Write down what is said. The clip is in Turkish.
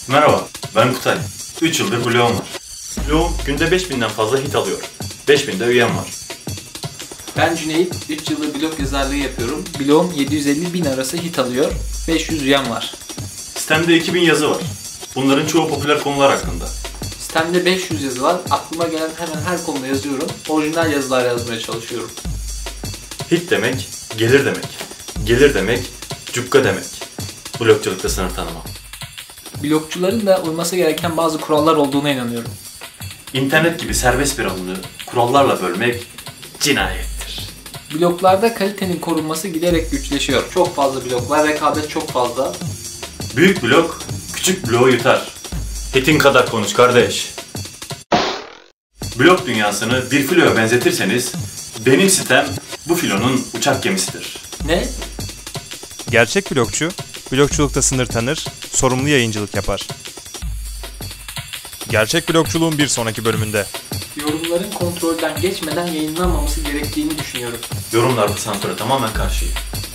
Merhaba, ben Kutay. 3 yıldır blogum var. Blogum günde 5000'den fazla hit alıyor. 5000'de üyem var. Ben Cüneyt, 3 yıldır blog yazarlığı yapıyorum. Blogum 750-1000 arası hit alıyor. 500 üyem var. Sitemde 2000 yazı var. Bunların çoğu popüler konular hakkında. Sitemde 500 yazı var. Aklıma gelen hemen her konuda yazıyorum. Orijinal yazılar yazmaya çalışıyorum. Hit demek, gelir demek. Gelir demek, cukka demek. Blogculukta sınır tanımam. Blogcuların da uyması gereken bazı kurallar olduğuna inanıyorum. İnternet gibi serbest bir alanı kurallarla bölmek cinayettir. Bloglarda kalitenin korunması giderek güçleşiyor. Çok fazla blog var, rekabet çok fazla. Büyük blog, küçük bloğu yutar. Hitin kadar konuş kardeş. Blog dünyasını bir filoya benzetirseniz, benim sitem bu filonun uçak gemisidir. Ne? Gerçek blogcu, blogculukta sınır tanır, sorumlu yayıncılık yapar. Gerçek blogculuğun bir sonraki bölümünde. Yorumların kontrolden geçmeden yayınlanmaması gerektiğini düşünüyorum. Yorumlarda sansüre tamamen karşıyım.